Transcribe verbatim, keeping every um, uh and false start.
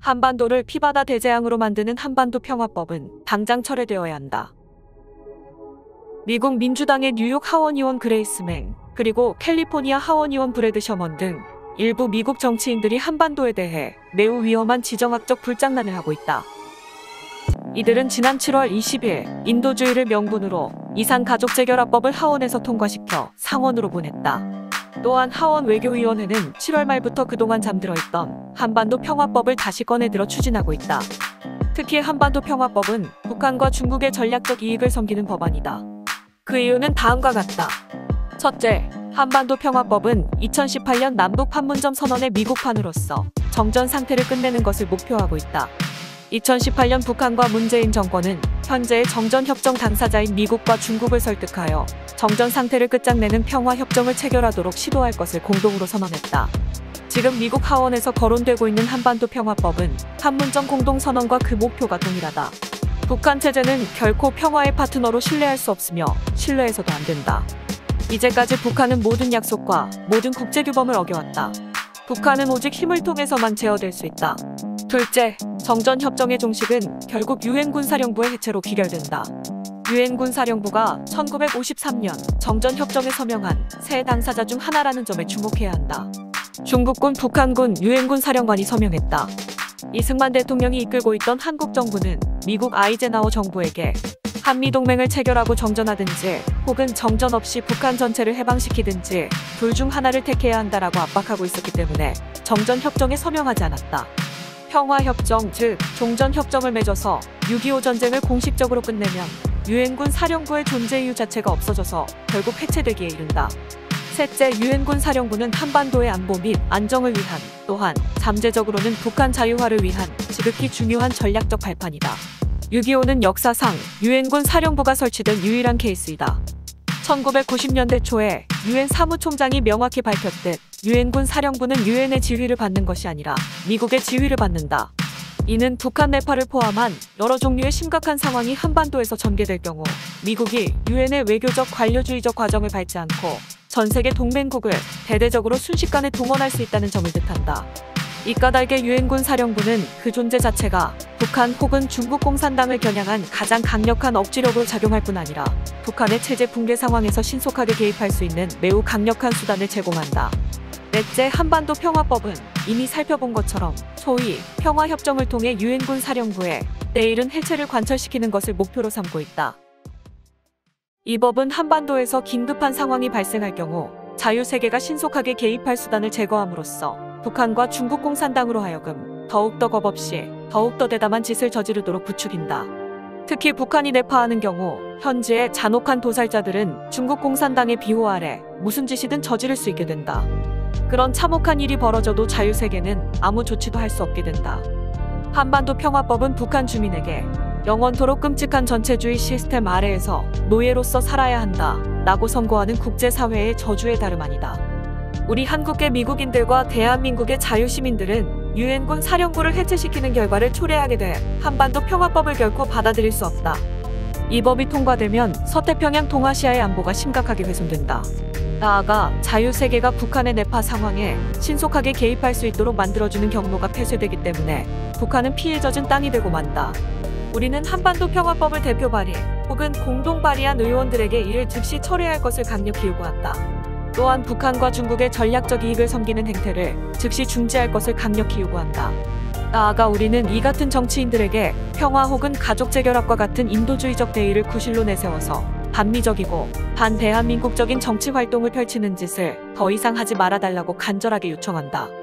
한반도를 피바다 대재앙으로 만드는 한반도 평화법은 당장 철회되어야 한다. 미국 민주당의 뉴욕 하원의원 그레이스 맹, 그리고 캘리포니아 하원의원 브래드 셔먼 등 일부 미국 정치인들이 한반도에 대해 매우 위험한 지정학적 불장난을 하고 있다. 이들은 지난 칠월 이십일 인도주의를 명분으로 이산가족재결합법을 하원에서 통과시켜 상원으로 보냈다. 또한 하원 외교위원회는 칠월 말부터 그동안 잠들어 있던 한반도 평화법을 다시 꺼내들어 추진하고 있다. 특히 한반도 평화법은 북한과 중국의 전략적 이익을 섬기는 법안이다. 그 이유는 다음과 같다. 첫째, 한반도 평화법은 이천십팔 년 남북 판문점 선언의 미국판으로서 정전 상태를 끝내는 것을 목표하고 있다. 이천십팔 년 북한과 문재인 정권은 현재의 정전협정 당사자인 미국과 중국을 설득하여 정전 상태를 끝장내는 평화협정을 체결하도록 시도할 것을 공동으로 선언했다. 지금 미국 하원에서 거론되고 있는 한반도 평화법은 판문점 공동선언과 그 목표가 동일하다. 북한 체제는 결코 평화의 파트너로 신뢰할 수 없으며 신뢰해서도 안 된다. 이제까지 북한은 모든 약속과 모든 국제규범을 어겨왔다. 북한은 오직 힘을 통해서만 제어될 수 있다. 둘째, 정전협정의 종식은 결국 유엔군사령부의 해체로 귀결된다. 유엔군사령부가 천구백오십삼 년 정전협정에 서명한 새 당사자 중 하나라는 점에 주목해야 한다. 중국군, 북한군, 유엔군 사령관이 서명했다. 이승만 대통령이 이끌고 있던 한국 정부는 미국 아이젠하워 정부에게 한미동맹을 체결하고 정전하든지 혹은 정전 없이 북한 전체를 해방시키든지 둘 중 하나를 택해야 한다라고 압박하고 있었기 때문에 정전협정에 서명하지 않았다. 평화협정, 즉 종전협정을 맺어서 육이오 전쟁을 공식적으로 끝내면 유엔군 사령부의 존재 이유 자체가 없어져서 결국 해체되기에 이른다. 셋째, 유엔군 사령부는 한반도의 안보 및 안정을 위한, 또한 잠재적으로는 북한 자유화를 위한 지극히 중요한 전략적 발판이다. 육이오는 역사상 유엔군 사령부가 설치된 유일한 케이스이다. 천구백구십 년대 초에 유엔 사무총장이 명확히 밝혔듯 유엔군 사령부는 유엔의 지휘를 받는 것이 아니라 미국의 지휘를 받는다. 이는 북한 내파를 포함한 여러 종류의 심각한 상황이 한반도에서 전개될 경우 미국이 유엔의 외교적 관료주의적 과정을 밟지 않고 전 세계 동맹국을 대대적으로 순식간에 동원할 수 있다는 점을 뜻한다. 이 까닭에 유엔군 사령부는 그 존재 자체가 북한 혹은 중국 공산당을 겨냥한 가장 강력한 억지력으로 작용할 뿐 아니라 북한의 체제 붕괴 상황에서 신속하게 개입할 수 있는 매우 강력한 수단을 제공한다. 넷째, 한반도 평화법은 이미 살펴본 것처럼 소위 평화협정을 통해 유엔군 사령부에 내일은 해체를 관철시키는 것을 목표로 삼고 있다. 이 법은 한반도에서 긴급한 상황이 발생할 경우 자유세계가 신속하게 개입할 수단을 제거함으로써 북한과 중국 공산당으로 하여금 더욱더 겁없이 더욱더 대담한 짓을 저지르도록 부추긴다. 특히 북한이 내파하는 경우 현지의 잔혹한 도살자들은 중국 공산당의 비호 아래 무슨 짓이든 저지를 수 있게 된다. 그런 참혹한 일이 벌어져도 자유세계는 아무 조치도 할 수 없게 된다. 한반도 평화법은 북한 주민에게 영원토록 끔찍한 전체주의 시스템 아래에서 노예로서 살아야 한다 라고 선고하는 국제사회의 저주의 다름 아니다. 우리 한국계 미국인들과 대한민국의 자유시민들은 유엔군 사령부를 해체시키는 결과를 초래하게 돼 한반도 평화법을 결코 받아들일 수 없다. 이 법이 통과되면 서태평양 동아시아의 안보가 심각하게 훼손된다. 나아가 자유세계가 북한의 내파 상황에 신속하게 개입할 수 있도록 만들어주는 경로가 폐쇄되기 때문에 북한은 피해 젖은 땅이 되고 만다. 우리는 한반도 평화법을 대표 발의 혹은 공동 발의한 의원들에게 이를 즉시 철회할 것을 강력히 요구한다. 또한 북한과 중국의 전략적 이익을 섬기는 행태를 즉시 중지할 것을 강력히 요구한다. 나아가 우리는 이 같은 정치인들에게 평화 혹은 가족 재결합과 같은 인도주의적 대의를 구실로 내세워서 반미적이고 반대한민국적인 정치 활동을 펼치는 짓을 더 이상 하지 말아달라고 간절하게 요청한다.